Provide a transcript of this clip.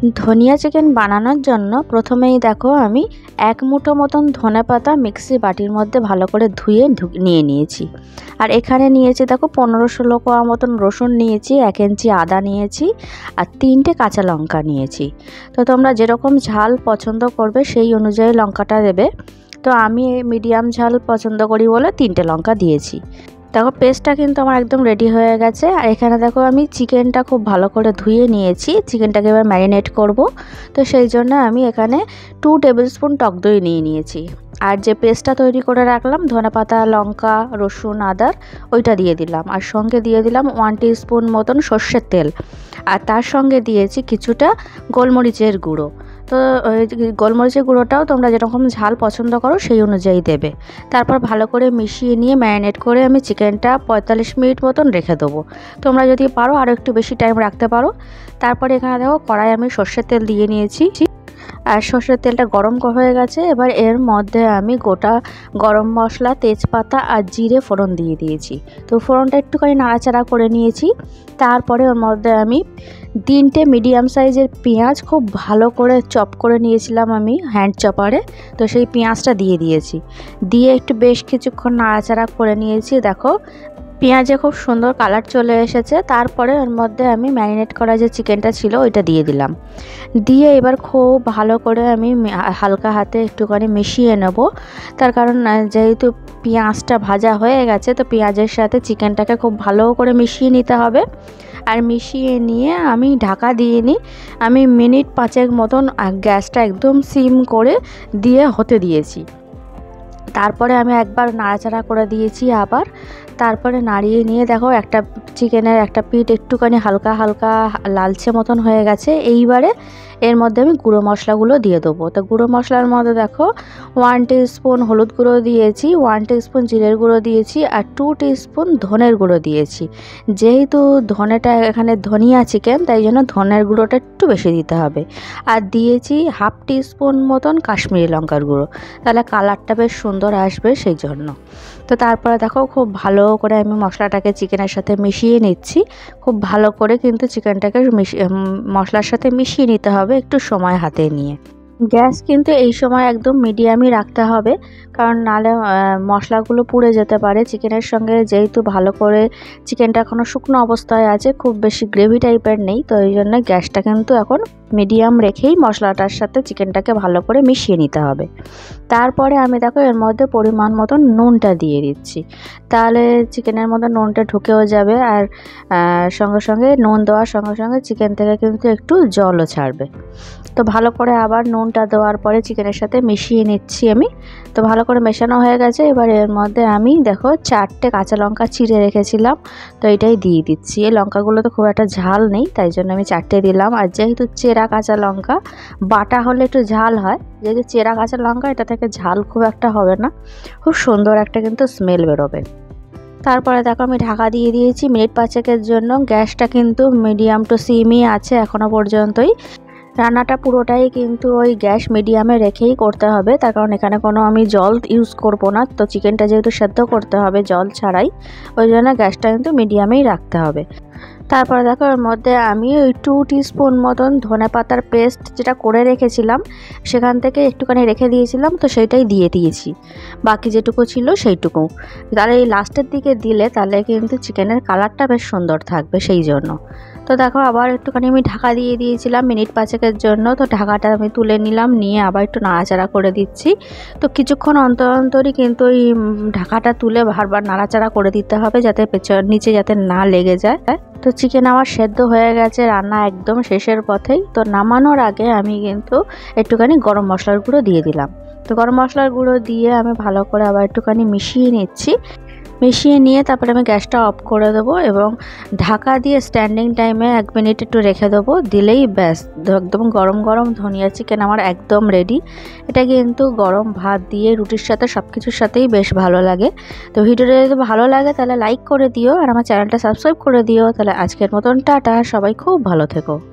ধনিয়া চিকেন বানানোর জন্য প্রথমেই দেখো আমি 1 মুঠো মতন ধনেপাতা মিক্সি বাটির মধ্যে ভালো করে ধুয়ে নিয়ে নিয়েছি। আর এখানে নিয়েছি দেখো 15-16 কোয়া মতন রসুন নিয়েছি, 1 ইঞ্চি আদা নিয়েছি, আর 3টে কাঁচা লঙ্কা নিয়েছি। তো তোমরা যেরকম ঝাল পছন্দ করবে সেই অনুযায়ী লঙ্কাটা দেবে। তো আমি মিডিয়াম ঝাল পছন্দ করি বলে 3টে লঙ্কা দিয়েছি। দেখো পেস্টটা কিন্তু আমার একদম রেডি হয়ে গেছে। আর এখানে দেখো আমি চিকেনটা খুব ভালো করে ধুয়ে নিয়েছি, চিকেনটাকে এবার ম্যারিনেট করব। তো সেই জন্য আমি এখানে 2 টেবিল স্পুন টক দই নিয়ে নিয়েছি। আর যে পেস্টটা তৈরি করে রাখলাম ধনেপাতা, লঙ্কা, রসুন, আদার, ওইটা দিয়ে দিলাম। আর সঙ্গে দিয়ে দিলাম 1 টিস্পুন মতন সর্ষের তেল। আর তার সঙ্গে দিয়েছি কিছুটা গোলমরিচের গুঁড়ো। তো গোলমরিচের গুঁড়োটাও তোমরা যেরকম ঝাল পছন্দ করো সেই অনুযায়ী দেবে। তারপর ভালো করে মিশিয়ে নিয়ে ম্যারিনেট করে আমি চিকেনটা 45 মিনিট মতন রেখে দেবো। তোমরা যদি পারো আরও একটু বেশি টাইম রাখতে পারো। তারপরে এখানে দেখো কড়াই আমি সর্ষের তেল দিয়ে নিয়েছি। আর সর্ষের তেলটা গরম হয়ে গেছে। এবার এর মধ্যে আমি গোটা গরম মশলা, তেজপাতা আর জিরে ফোড়ন দিয়ে দিয়েছি। তো ফোড়নটা একটুখানি নাড়াচাড়া করে নিয়েছি। তারপরে ওর মধ্যে আমি 3টে মিডিয়াম সাইজের পেঁয়াজ খুব ভালো করে চপ করে নিয়েছিলাম আমি হ্যান্ড চপারে। তো সেই পেঁয়াজটা দিয়ে দিয়েছি, দিয়ে একটু বেশ কিছুক্ষণ নাড়াচাড়া করে নিয়েছি। দেখো পেঁয়াজে খুব সুন্দর কালার চলে এসেছে। তারপরে ওর মধ্যে আমি ম্যারিনেট করা যে চিকেনটা ছিল ওইটা দিয়ে দিলাম। দিয়ে এবার খুব ভালো করে আমি হালকা হাতে একটুখানি মিশিয়ে নেব। তার কারণ যেহেতু পেঁয়াজটা ভাজা হয়ে গেছে, তো পেঁয়াজের সাথে চিকেনটাকে খুব ভালো করে মিশিয়ে নিতে হবে। আর মিশিয়ে নিয়ে আমি ঢাকা দিয়ে নিই। আমি মিনিট 5 মতন গ্যাসটা একদম সিম করে দিয়ে হতে দিয়েছি। তারপরে আমি একবার নাড়াচাড়া করে দিয়েছি আবার। তারপরে নাড়িয়ে নিয়ে দেখো চিকেনের একটা পিঠ একটুখানি হালকা হালকা লালচে মতন হয়ে গেছে। এইবারে এর মধ্যে আমি গুঁড়ো মশলাগুলো দিয়ে দেবো। তো গুঁড়ো মশলার মধ্যে দেখো 1 টিস্পুন হলুদ গুঁড়ো দিয়েছি, 1 টিস্পুন জিরের গুঁড়ো দিয়েছি, আর 2 টিস্পুন ধনের গুঁড়ো দিয়েছি। যেহেতু ধনেটা এখানে ধনিয়া চিকেন, তাই জন্য ধনের গুঁড়োটা একটু বেশি দিতে হবে। আর দিয়েছি 1/2 টিস্পুন মতন কাশ্মীরি লঙ্কার গুঁড়ো, তাহলে কালারটা বেশ সুন্দর আসবে সেই জন্য। তো তারপরে দেখো খুব ভালো করে আমি মশলাটাকে চিকেনের সাথে মিশিয়ে নিচ্ছি। খুব ভালো করে কিন্তু চিকেনটাকে মশলার সাথে মিশিয়ে নিতে হবে একটু সময় হাতে নিয়ে। গ্যাস কিন্তু এই সময় একদম মিডিয়ামই রাখতে হবে, কারণ নাহলে মশলাগুলো পুড়ে যেতে পারে চিকেনের সঙ্গে। যেহেতু ভালো করে চিকেনটা এখনও শুকনো অবস্থায় আছে, খুব বেশি গ্রেভি টাইপের নেই, তো এই জন্য গ্যাসটা কিন্তু এখন মিডিয়াম রেখেই মশলাটার সাথে চিকেনটাকে ভালো করে মিশিয়ে নিতে হবে। তারপরে আমি দেখো এর মধ্যে পরিমাণ মতন নুনটা দিয়ে দিচ্ছি, তাহলে চিকেনের মধ্যে নুনটা ঢুকেও যাবে। আর সঙ্গে সঙ্গে নুন দেওয়ার সঙ্গে সঙ্গে চিকেন থেকে কিন্তু একটু জলও ছাড়বে। তো ভালো করে আবার নুনটা দেওয়ার পরে চিকেনের সাথে মিশিয়ে নিচ্ছি আমি। তো ভালো করে মেশানো হয়ে গেছে। এবার এর মধ্যে আমি দেখো 4টে কাঁচা লঙ্কা চিড়ে রেখেছিলাম, তো এটাই দিয়ে দিচ্ছি। এই লঙ্কাগুলো তো খুব একটা ঝাল নেই, তাই জন্য আমি 4টে দিলাম। আর যেহেতু চেরা কাঁচা লঙ্কা, বাটা হলে একটু ঝাল হয়, যেহেতু চেরা কাঁচা লঙ্কা এটা থেকে ঝাল খুব একটা হবে না, খুব সুন্দর একটা কিন্তু স্মেল বেরোবে। তারপরে দেখো আমি ঢাকা দিয়ে দিয়েছি মিনিট 5 জন্য। গ্যাসটা কিন্তু মিডিয়াম টু সিমই আছে এখনও পর্যন্তই। রান্নাটা পুরোটাই কিন্তু ওই গ্যাস মিডিয়ামে রেখেই করতে হবে, তার কারণ এখানে কোনো আমি জল ইউজ করব না। তো চিকেনটা যেহেতু সেদ্ধ করতে হবে জল ছাড়াই, ওই জন্য গ্যাসটা কিন্তু মিডিয়ামেই রাখতে হবে। তারপরে দেখো এর মধ্যে আমি ওই 2 টিস্পুন মতন ধনেপাতার পেস্ট যেটা করে রেখেছিলাম, সেখান থেকে একটুখানি রেখে দিয়েছিলাম, তো সেইটাই দিয়ে দিয়েছি। বাকি যেটুকু ছিল সেইটুকু। তাহলে এই লাস্টের দিকে দিলে তাহলে কিন্তু চিকেনের কালারটা বেশ সুন্দর থাকবে সেই জন্য। তো দেখো আবার একটুখানি আমি ঢাকা দিয়ে দিয়েছিলাম মিনিট 5 জন্য। তো ঢাকাটা আমি তুলে নিলাম, নিয়ে আবার একটু নাড়াচাড়া করে দিচ্ছি। তো কিছুক্ষণ অন্তর অন্তরই কিন্তু ওই ঢাকাটা তুলে বারবার নাড়াচাড়া করে দিতে হবে, যাতে নিচে যাতে না লেগে যায়। তো চিকেন আমার সেদ্ধ হয়ে গেছে, রান্না একদম শেষের পথেই। তো নামানোর আগে আমি কিন্তু একটুখানি গরম মশলার গুঁড়ো দিয়ে দিলাম। তো গরম মশলার গুঁড়ো দিয়ে আমি ভালো করে আবার একটুখানি মিশিয়ে নিচ্ছি। মিশিয়ে নিয়ে তারপরে আমি গ্যাসটা অফ করে দেবো এবং ঢাকা দিয়ে স্ট্যান্ডিং টাইমে 1 মিনিট একটু রেখে দেবো। দিলেই ব্যাস একদম গরম গরম ধনিয়া চিকেন আমার একদম রেডি। এটা কিন্তু গরম ভাত দিয়ে রুটির সাথে সব কিছুর সাথেই বেশ ভালো লাগে। তো ভিডিওটা যদি ভালো লাগে তাহলে লাইক করে দিও, আর আমার চ্যানেলটা সাবস্ক্রাইব করে দিও। তাহলে আজকের মতন টাটা, সবাই খুব ভালো থেকো।